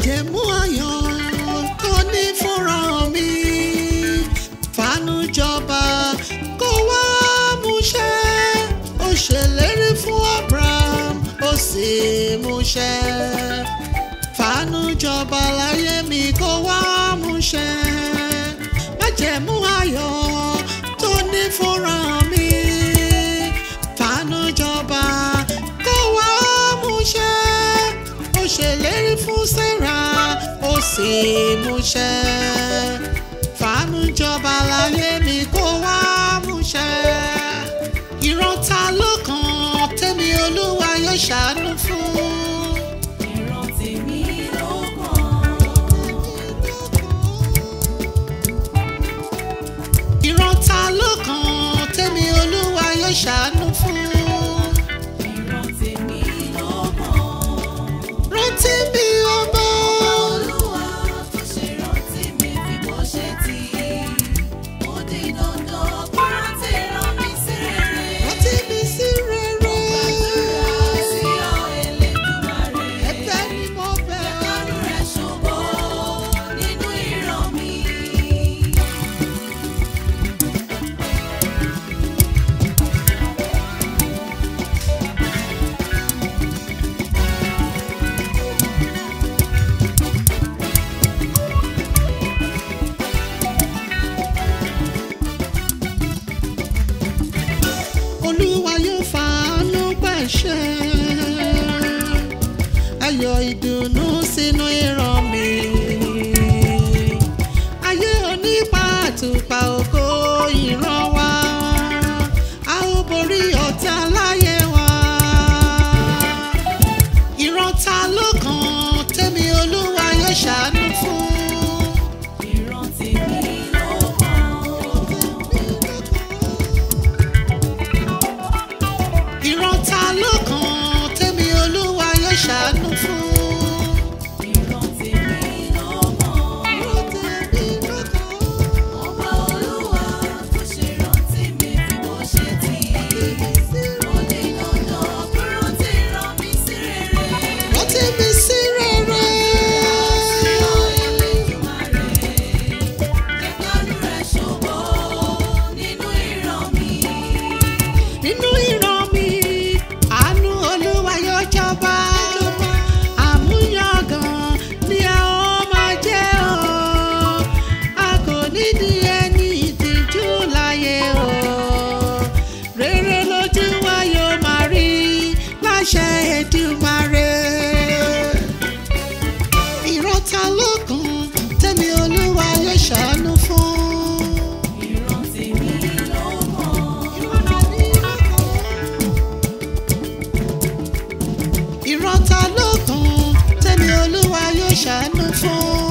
májẹ̀mú ayọ̀ tó ní fúnra mi fàánú jọba kó wá múṣẹ ó ṣèlérí fún Abraham ó sì múṣẹ fàánú jọba láyé mi kó wá múṣẹ májẹ̀mú ayọ̀ tó ní fúnra mi fàánú jọba kó wá múṣẹ ó ṣèlérí fún Sarah ó sì múṣẹ fàánú jọba láyé mi kó wá múṣẹ. Ìran ta ló kàn tẹ́mi Olúwa yóò ṣàánú fún. Ìran tèmi ló kàn. Ìran ta ló kàn tẹ́mi Olúwa yóò ṣàánú fún. Ìran tèmi ló kàn. Rántí mi ọmọ. Olúwa tó ṣe rántí mi bí mo ṣe ti. Ó di dandan kó rántí rán mi sí rere. Rántí mi sí rere. Gbàdúrà sí ọ Elédùmarè. Ẹ̀bẹ̀ ni mo bẹ̀ ọ́. Àánú rẹ̀ ṣògo nínú ìran mi. Olúwa yóò fàánú pàṣẹ ayọ̀ ìdùnnú sínú ìran mi ayé onípa àtùpà ògo ìran wa a ó borí ọ̀tá láyé wa. Ìran ta ló kàn tẹ́mi Olúwa yóò ṣàánú fún. Ìran tèmi ló kàn. Ìran ta ló kàn tẹ́mi Olúwa yóò ṣàánú fún. Ìran tèmi ló kàn. Ìran tèmi ló kàn. Ọba Olúwa tó ṣe rántí mi bí mo ṣe ti. Ó di dandan kó rántí rán mi sí rere. Rántí mi sí rere. Sí ọ Elédùmarè. Jẹ́ kánú rẹ̀ ṣògo nínú ìran mi. Nínú ìran mi, àánú Olúwa yóò jọba. Àmúyangàn ni a ó máa jẹ́ o. A kò nídìí ẹni ìtìjú láyé o. Rere lójú wa yóò máa rí láṣẹ Èdùmàrè. Ìran ta ló kàn tẹ́mi Olúwa yóò ṣàánú fún. Ìran tèmi ló kàn. Ìran ta ló kàn tẹ́mi Olúwa yóò ṣàánú fún.